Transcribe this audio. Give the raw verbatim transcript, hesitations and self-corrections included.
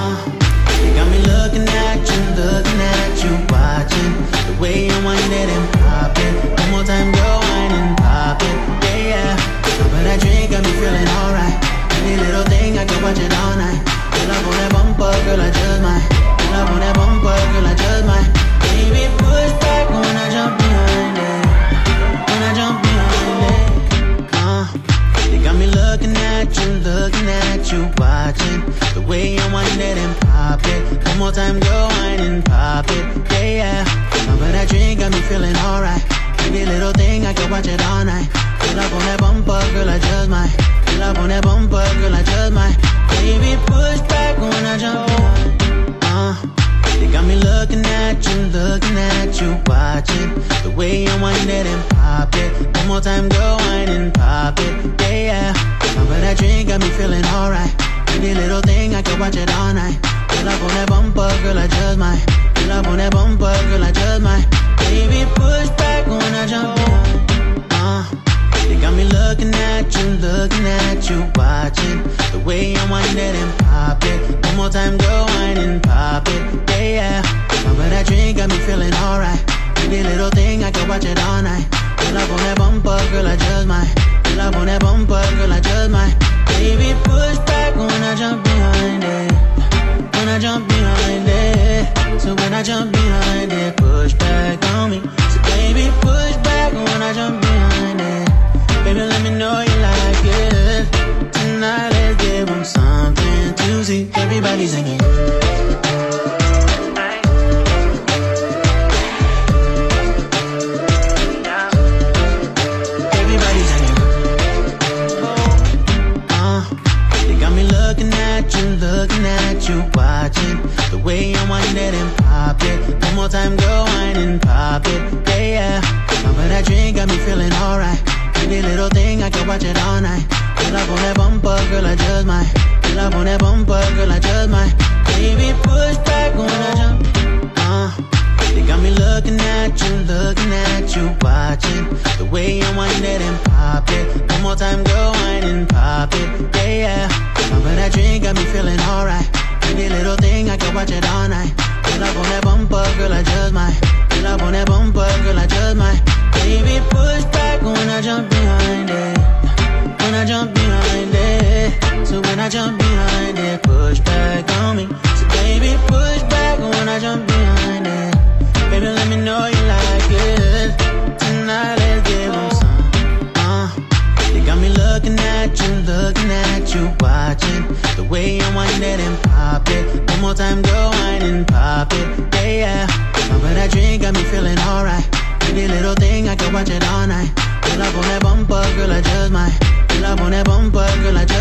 Uh, you got me looking at you, looking at you, watching the way you wind it and pop it. One more time, go wine and pop it, yeah, yeah. But that drink got me feeling alright. Any little thing, I can watch it all night. Pull up on that bumper, girl, I just might. Pull up on that bumper, girl, I just might. Baby, push back when I jump behind it. When I jump behind it. Uh, you got me looking at you, looking at you, watching the way you wind it and pop it. One more time, go wine and pop it, yeah, yeah. But that drink got me feeling alright. Any little thing, I can watch it all night. Pull up on that bumper, girl, I just might. Pull up on that bumper, girl, I just might. Baby, push back when I jump behind. Uh, you got me looking at you, looking at you, watching the way you wind it and pop it. One more time, go wine and pop it, yeah, yeah. But that drink got me feeling alright. Any little thing, I can watch it all night. Pull up on that bumper, girl, I just might. Pull up on that bumper, girl, I just might. Baby, push back when I jump behind. Uh, you got me looking at you, looking at you, watching the way you wind it and pop it. One more time, go wine and pop it, yeah, yeah. But that drink got me feeling alright. Any little thing, I can watch it all night. Pull up on that bumper, girl, I just might. Pull up on that bumper, girl, I just might. Baby, push back when I jump behind it. When I jump behind it. So when I jump behind it, push back on me. So baby, push back when I jump behind it. Baby, let me know you like it. Tonight, let's give them something to see. Everybody singing. Everybody singing. Uh, they got me looking at you, looking at you, watching the way you wind it and pop it. One more time, go wine and pop it, yeah, yeah. But that drink got me feeling alright. Any little thing, I can watch it all night. Pull up on that bumper, girl, I just might. Pull up on that bumper, girl, I just might. Baby, push back when I jump. Uh, they got me looking at you, looking at you, watching the way you wind it and pop it. One more time, go wine and pop it, yeah, yeah. But that drink got me feeling alright. Any little thing, I can watch it all night. Pull up on that bumper, girl, I just might. Pull up on that bumper, girl, I just might. Baby, push back when I jump. Uh, they got me looking at you, looking at you, watching the way you wind it and pop it. One more time, go wine and pop it, yeah, yeah. But that drink got me feeling alright. Any little thing, I can watch it all night. Pull up on that bumper, girl, I just might. Pull up on that bumper, girl, I just might. Baby, push back when I jump behind it. When I jump behind it. So when I jump behind it, push back on me. So baby, push back when I jump behind it. Baby, let me know you like it. Tonight, let's give them some. Uh, they got me looking at you, looking at you, watching the way you wind it and pop it. One more time, go wine and pop it, yeah, yeah. But that drink got me feeling alright. Any little thing, I can watch it all night. Pull up on that bumper, girl, I just might. Pull up on that bumper, girl, I just